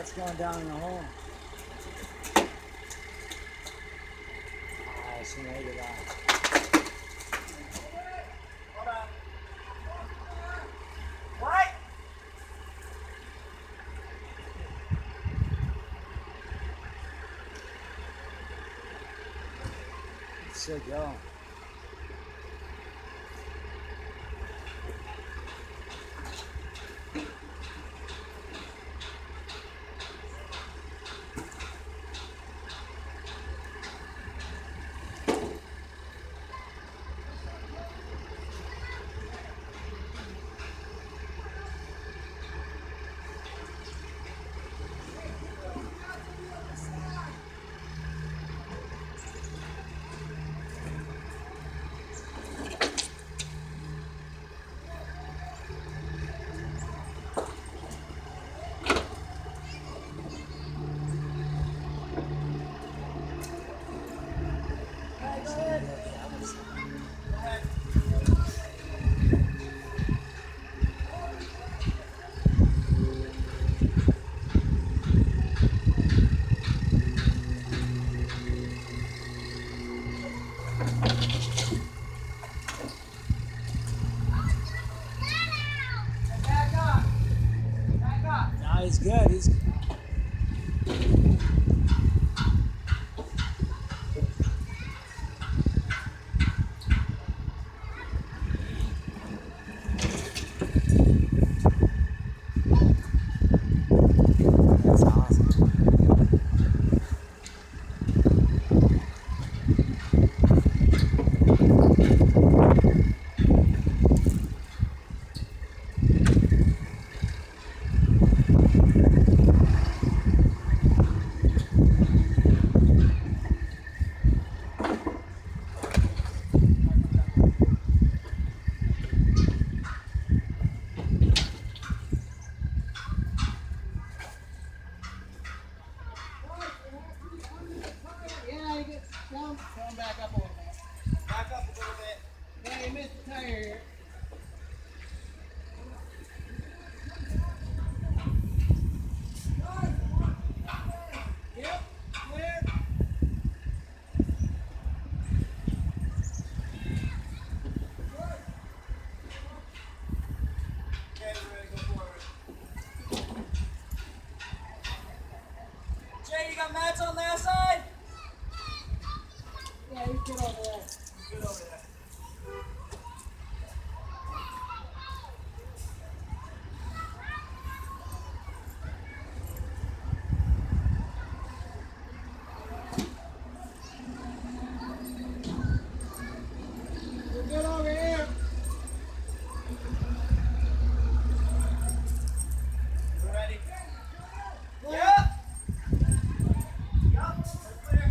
That's going down in the hole. Ah, she made it out. Hold on. What? She'll go. No, he's good. He's That's awesome. Yeah, you get down. Come back up a little bit. Back up a little bit. Yeah, you missed the tire here. Yep, clear. Okay, we're ready to go forward. Jay, you got mats on that side? Yeah, he's good over there. He's good over there. You're good over here. We're ready. Yeah. Yup, we're clear.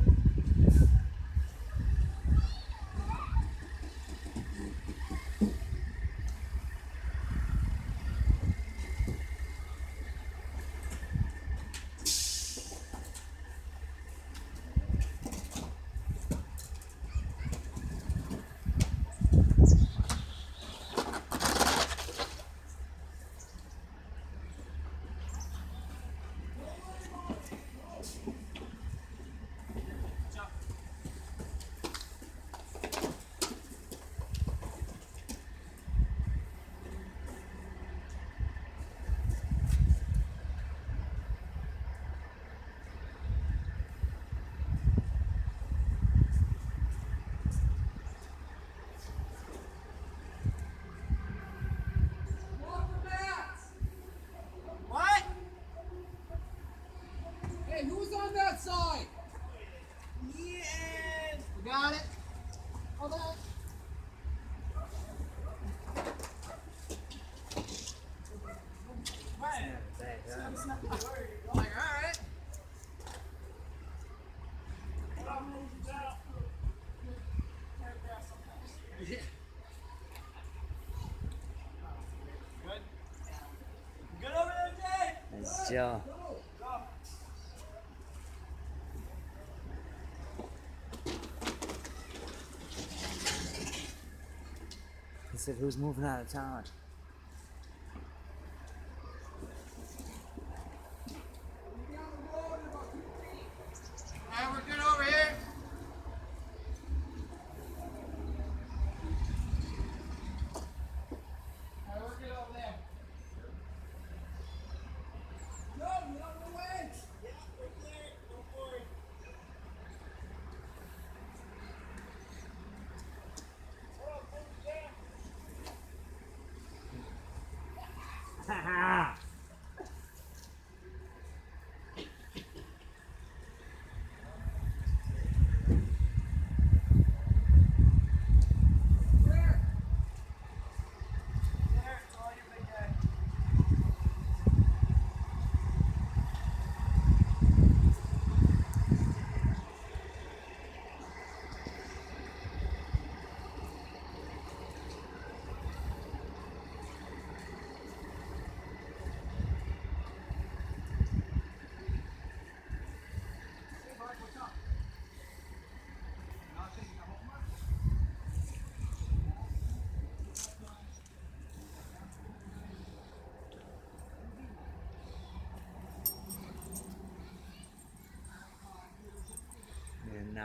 What? Hey, who's on that side? Yeah. You got it? Hold on. Man. Thanks, Like, all right. Good? Good over there, Jay? That's Joe. Go. He said, who's moving out of town?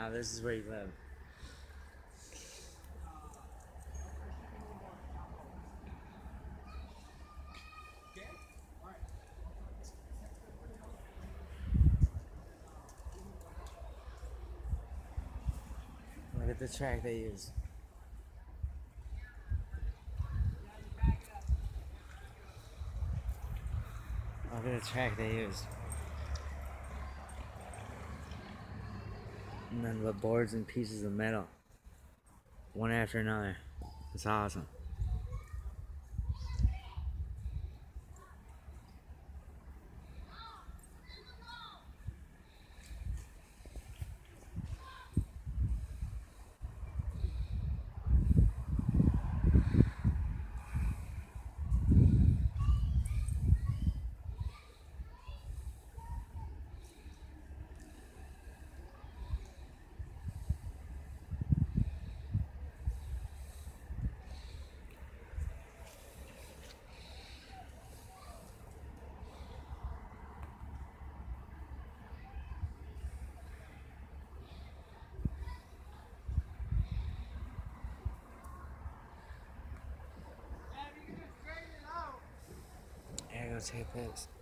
Nah, this is where you live. Look at the track they use. Look at the track they use. And then the boards and pieces of metal. One after another. It's awesome. I gotta go take a piss.